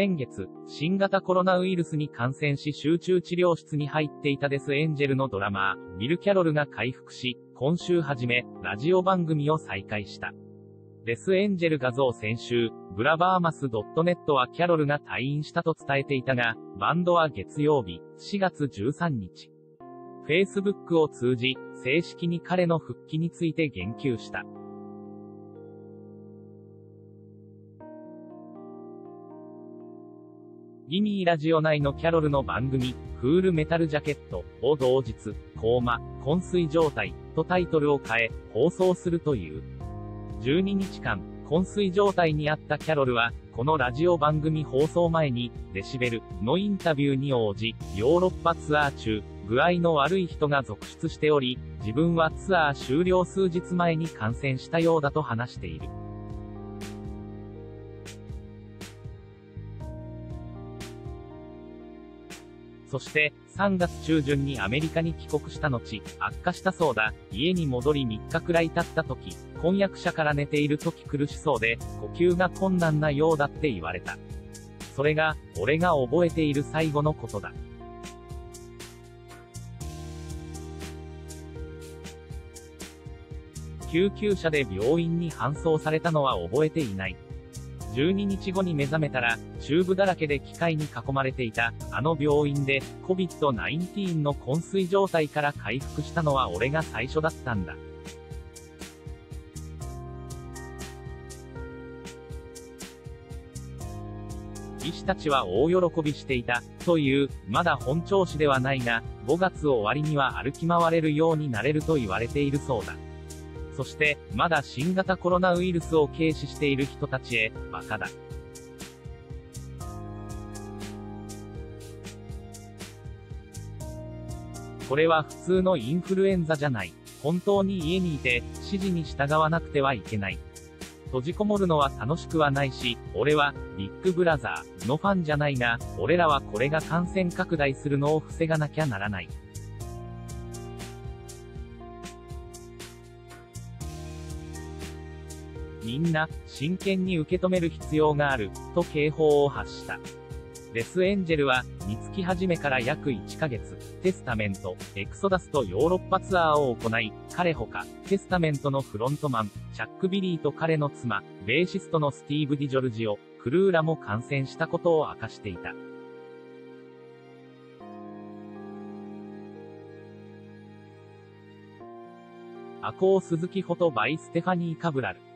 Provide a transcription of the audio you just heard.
先月、新型コロナウイルスに感染し集中治療室に入っていたデスエンジェルのドラマー、ウィル・キャロルが回復し、今週初め、ラジオ番組を再開した。デスエンジェル画像先週、ブラバーマス .net はキャロルが退院したと伝えていたが、バンドは月曜日、4月13日。Facebook を通じ、正式に彼の復帰について言及した。ギミーラジオ内のキャロルの番組、フールメタルジャケットを同日、コーマ、昏睡状態とタイトルを変え、放送するという。12日間、昏睡状態にあったキャロルは、このラジオ番組放送前に、デシベルのインタビューに応じ、ヨーロッパツアー中、具合の悪い人が続出しており、自分はツアー終了数日前に感染したようだと話している。そして、3月中旬にアメリカに帰国した後、悪化したそうだ。家に戻り3日くらい経った時、婚約者から寝ている時苦しそうで、呼吸が困難なようだって言われた。それが、俺が覚えている最後のことだ。救急車で病院に搬送されたのは覚えていない。12日後に目覚めたら、チューブだらけで機械に囲まれていた、あの病院で、COVID-19 の昏睡状態から回復したのは俺が最初だったんだ。医師たちは大喜びしていた、という、まだ本調子ではないが、5月終わりには歩き回れるようになれると言われているそうだ。そして、まだ新型コロナウイルスを軽視している人たちへ、バカだ。これは普通のインフルエンザじゃない。本当に家にいて、指示に従わなくてはいけない。閉じこもるのは楽しくはないし、俺は、ビッグブラザーのファンじゃないが、俺らはこれが感染拡大するのを防がなきゃならない。みんな、真剣に受け止める必要がある、と警報を発した。デスエンジェルは、見つき始めから約1ヶ月、テスタメント、エクソダスとヨーロッパツアーを行い、彼ほか、テスタメントのフロントマン、チャック・ビリーと彼の妻、ベーシストのスティーブ・ディジョルジオ、クルーラも感染したことを明かしていた。アコー・スズキフォト・バイ・ステファニー・カブラル。